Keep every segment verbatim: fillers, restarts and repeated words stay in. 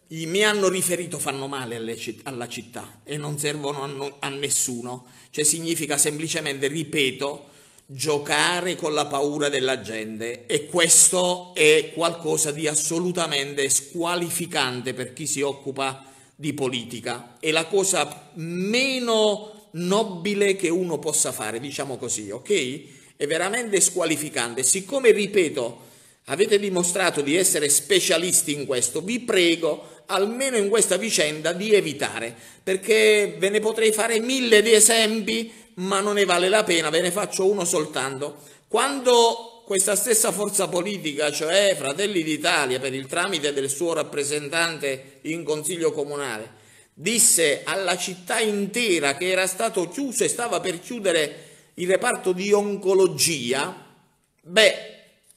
i- mi hanno riferito fanno male alle citt- alla città e non servono a, no- a nessuno, cioè significa semplicemente, ripeto, giocare con la paura della gente, e questo è qualcosa di assolutamente squalificante per chi si occupa di politica, è la cosa meno nobile che uno possa fare, diciamo così, ok? È veramente squalificante. Siccome, ripeto, avete dimostrato di essere specialisti in questo, vi prego, almeno in questa vicenda, di evitare, perché ve ne potrei fare mille di esempi, ma non ne vale la pena, ve ne faccio uno soltanto. Quando questa stessa forza politica, cioè Fratelli d'Italia, per il tramite del suo rappresentante in Consiglio Comunale, disse alla città intera che era stato chiuso e stava per chiudere il reparto di oncologia, beh,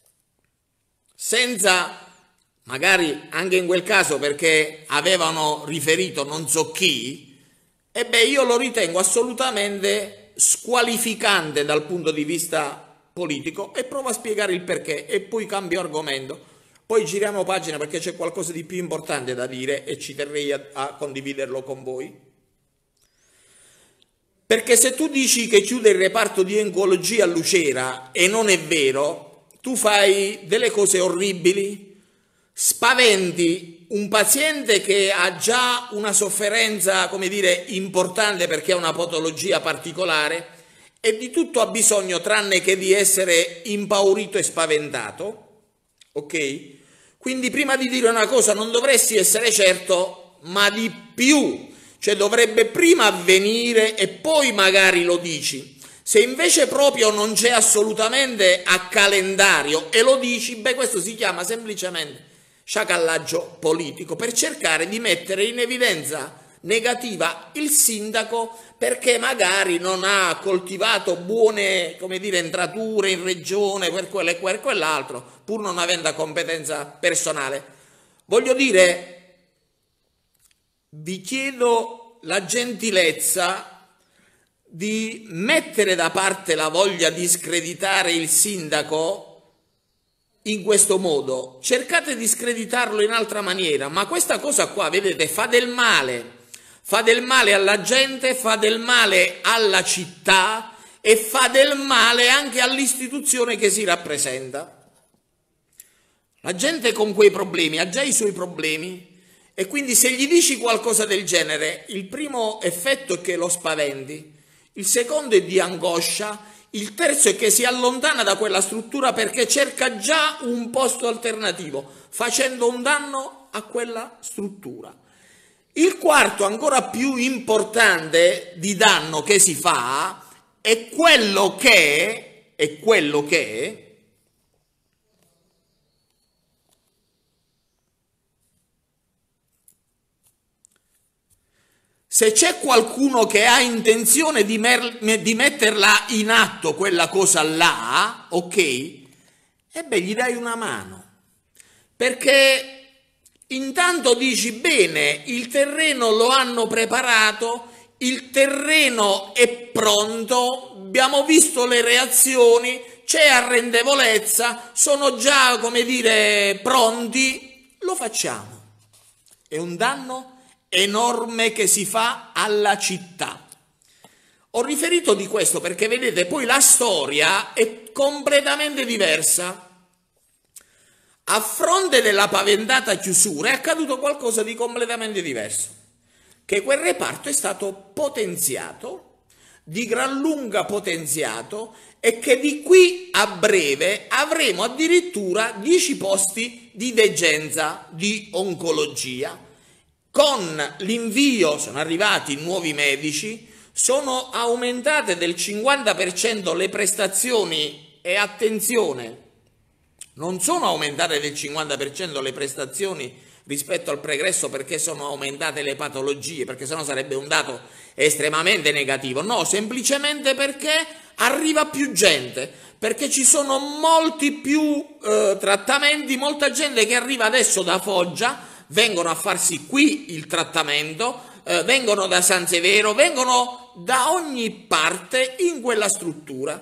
senza, magari anche in quel caso perché avevano riferito non so chi, e beh, io lo ritengo assolutamente squalificante dal punto di vista politico, e provo a spiegare il perché e poi cambio argomento. Poi giriamo pagina perché c'è qualcosa di più importante da dire e ci terrei a, a condividerlo con voi. Perché se tu dici che chiude il reparto di oncologia a Lucera e non è vero, tu fai delle cose orribili, spaventi un paziente che ha già una sofferenza, come dire, importante perché ha una patologia particolare e di tutto ha bisogno tranne che di essere impaurito e spaventato, ok? Quindi prima di dire una cosa non dovresti essere certo, ma di più, cioè dovrebbe prima avvenire e poi magari lo dici. Se invece proprio non c'è assolutamente a calendario e lo dici, beh, questo si chiama semplicemente sciacallaggio politico, per cercare di mettere in evidenza negativa il sindaco perché magari non ha coltivato buone, come dire, entrature in regione per quello e per quell'altro, pur non avendo competenza personale. Voglio dire, vi chiedo la gentilezza di mettere da parte la voglia di screditare il sindaco in questo modo. Cercate di screditarlo in altra maniera, ma questa cosa qua, vedete, fa del male, fa del male alla gente, fa del male alla città e fa del male anche all'istituzione che si rappresenta. La gente con quei problemi ha già i suoi problemi e quindi se gli dici qualcosa del genere, il primo effetto è che lo spaventi, il secondo è di angoscia, il terzo è che si allontana da quella struttura perché cerca già un posto alternativo, facendo un danno a quella struttura. Il quarto, ancora più importante di danno che si fa, è quello che, è quello che se c'è qualcuno che ha intenzione di, di metterla in atto quella cosa là, ok, e beh, gli dai una mano. Perché intanto dici, bene, il terreno lo hanno preparato, il terreno è pronto, abbiamo visto le reazioni, c'è arrendevolezza, sono già, come dire, pronti, lo facciamo. È un danno enorme che si fa alla città. Ho riferito di questo perché vedete poi la storia è completamente diversa. A fronte della paventata chiusura è accaduto qualcosa di completamente diverso, che quel reparto è stato potenziato, di gran lunga potenziato, e che di qui a breve avremo addirittura dieci posti di degenza di oncologia. Con l'invio sono arrivati nuovi medici, sono aumentate del cinquanta per cento le prestazioni e attenzione, non sono aumentate del cinquanta per cento le prestazioni rispetto al pregresso perché sono aumentate le patologie, perché sennò sarebbe un dato estremamente negativo, no, semplicemente perché arriva più gente, perché ci sono molti più eh, trattamenti, molta gente che arriva adesso da Foggia, vengono a farsi qui il trattamento, eh, vengono da San Severo, vengono da ogni parte in quella struttura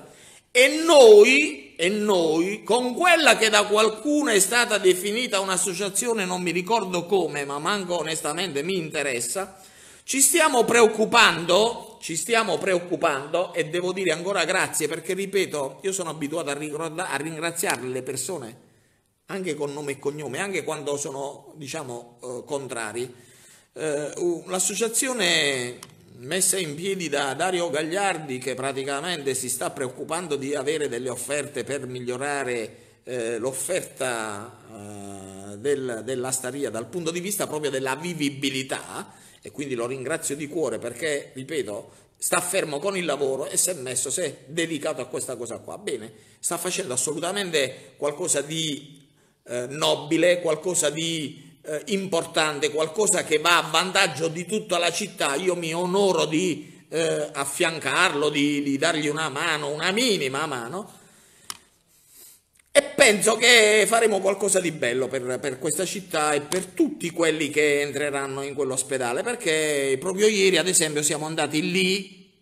E noi, e noi, con quella che da qualcuno è stata definita un'associazione, non mi ricordo come, ma manco onestamente mi interessa, ci stiamo preoccupando, ci stiamo preoccupando e devo dire ancora grazie perché, ripeto, io sono abituato a, a ringraziare le persone anche con nome e cognome, anche quando sono, diciamo, eh, contrari. Eh, l'associazione messa in piedi da Dario Gagliardi, che praticamente si sta preoccupando di avere delle offerte per migliorare eh, l'offerta eh, del, dell'asta ria dal punto di vista proprio della vivibilità, e quindi lo ringrazio di cuore perché, ripeto, sta fermo con il lavoro e si è messo, si è dedicato a questa cosa qua. Bene, sta facendo assolutamente qualcosa di eh, nobile, qualcosa di eh, importante, qualcosa che va a vantaggio di tutta la città. Io mi onoro di eh, affiancarlo, di, di dargli una mano, una minima mano, e penso che faremo qualcosa di bello per, per questa città e per tutti quelli che entreranno in quell'ospedale, perché proprio ieri, ad esempio, siamo andati lì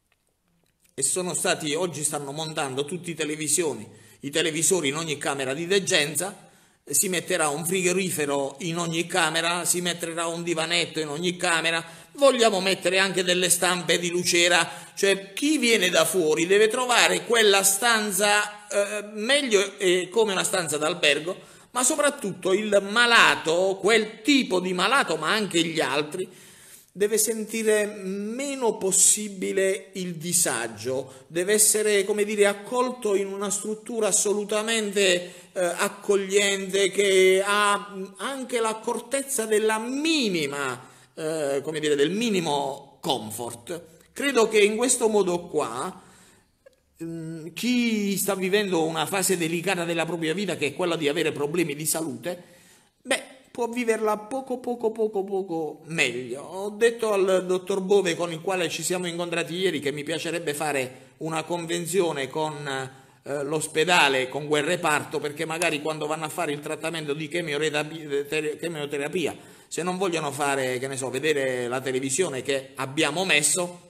e sono stati, oggi stanno montando tutti i televisioni, i televisori in ogni camera di degenza, si metterà un frigorifero in ogni camera, si metterà un divanetto in ogni camera, vogliamo mettere anche delle stampe di Lucera, cioè chi viene da fuori deve trovare quella stanza eh, meglio eh, come una stanza d'albergo, ma soprattutto il malato, quel tipo di malato, ma anche gli altri, deve sentire meno possibile il disagio, deve essere, come dire, accolto in una struttura assolutamente eh, accogliente, che ha anche l'accortezza della minima, eh, come dire, del minimo comfort. Credo che in questo modo qua ehm, chi sta vivendo una fase delicata della propria vita, che è quella di avere problemi di salute, beh, può viverla poco poco poco poco meglio. Ho detto al dottor Bove, con il quale ci siamo incontrati ieri, che mi piacerebbe fare una convenzione con eh, l'ospedale, con quel reparto, perché magari quando vanno a fare il trattamento di chemioterapia, chemioterapia, se non vogliono fare, che ne so, vedere la televisione che abbiamo messo,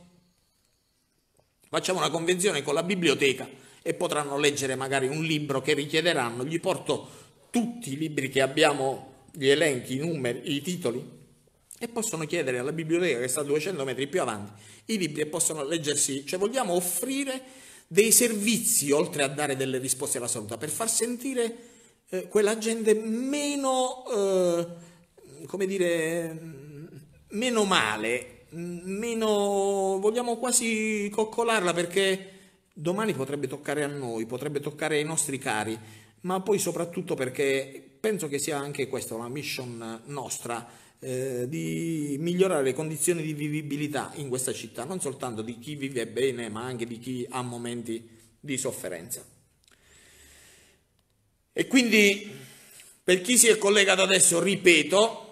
facciamo una convenzione con la biblioteca e potranno leggere magari un libro che richiederanno. Gli porto tutti i libri che abbiamo, gli elenchi, i numeri, i titoli, e possono chiedere alla biblioteca, che sta duecento metri più avanti, i libri, e possono leggersi. Cioè vogliamo offrire dei servizi oltre a dare delle risposte alla salute, per far sentire eh, quella gente meno, eh, come dire, meno male, meno, vogliamo quasi coccolarla, perché domani potrebbe toccare a noi, potrebbe toccare ai nostri cari, ma poi soprattutto perché penso che sia anche questa una mission nostra, eh, di migliorare le condizioni di vivibilità in questa città, non soltanto di chi vive bene, ma anche di chi ha momenti di sofferenza. E quindi, per chi si è collegato adesso, ripeto,